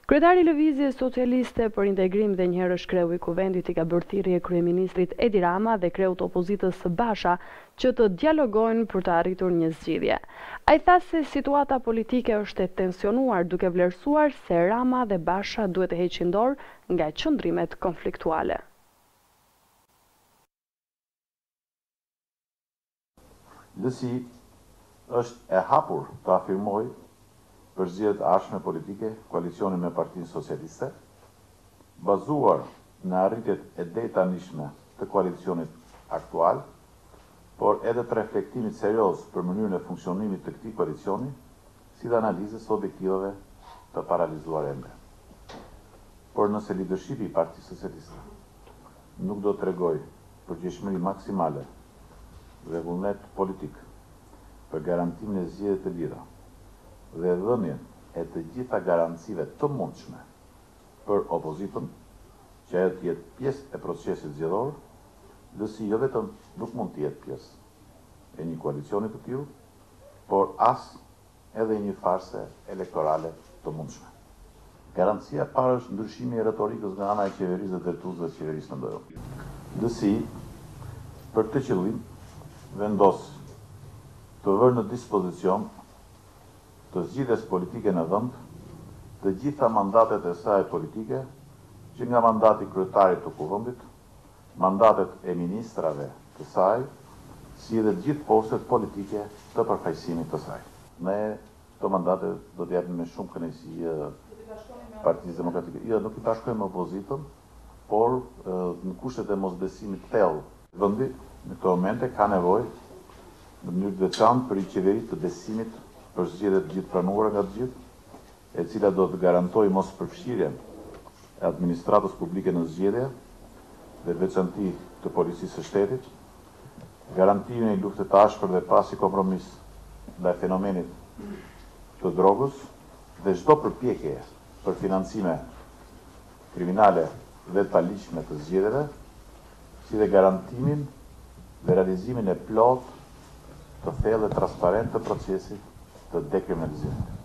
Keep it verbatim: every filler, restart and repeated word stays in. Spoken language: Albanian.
Kryetari i Lëvizjes Socialiste për Integrim dhe njëherësh kreu i Kuvendit i ka bërë thirrje kryeministrit Edi Rama dhe kreut opozitës së Basha që të dialogojnë për të arritur një zgjidhje. Ai tha se situata politike është e tensionuar, duke vlerësuar se Rama dhe Basha duhet të heqin dorë nga qëndrimet konfliktuale. Lësi është e hapur të afirmoj për zgjedhjet e ardhshme politike, koalicioni me Partinë Socialiste, bazuar në arritjet e drejtanishme të koalicionit aktual, por edhe të reflektimit serioz për mënyrën e funksionimit të këtij koalicioni, si dhe analizës së objektivave të paralizuar ende. Por nëse leadershipi i Partisë Socialiste nuk do të tregojë përgjegjësi maksimale dhe vullnet politik për garantimin e zgjedhjeve të lira dhe dhënien e të gjitha garancive të mundshme për opozitën, që ajo të jetë pjesë e procesit zgjedhor, Lësi jo vetëm nuk mund të jetë pjesë e një koalicioni të tillë, por as edhe një farse elektorale të mundshme. Garancia e parë është ndryshimi i retorikës nga ana e qeverisë dhe drejtuesve të qeverisë në ndërkohë. Lësi, për të qëllim, vendos të vërë në dispozicion të zgjidhjes politike në vend të gjitha mandatet e saj politike, që nga mandati kryetarit të Kuvendit, mandatet e ministrave të saj, si dhe gjithë postet politike të përfaqësimit të saj. Ne këto mandate do të japim me shumë kënaqësi Partisë Demokratike. Jo, nuk i bashkojmë opozitën, por në kushtet e mosbesimit thellë. Vendi në këto momente ka nevojë në mënyrë të veçantë për i qeverisë të besimit për zgjedhjet të gjithë pranuara nga të gjithë, e cila do të garantojë mos përfshirjen e administratës publike në zgjedhje dhe veçanti të policisë së shtetit, garantimin e luftës të ashpër dhe pasi kompromis ndaj fenomenit të drogës dhe çdo përpjekje për financime kriminale dhe të paligjshme të zgjedhjeve, si dhe garantimin dhe realizimin e plot të thellë dhe transparent të procesit të dekriminalizimit.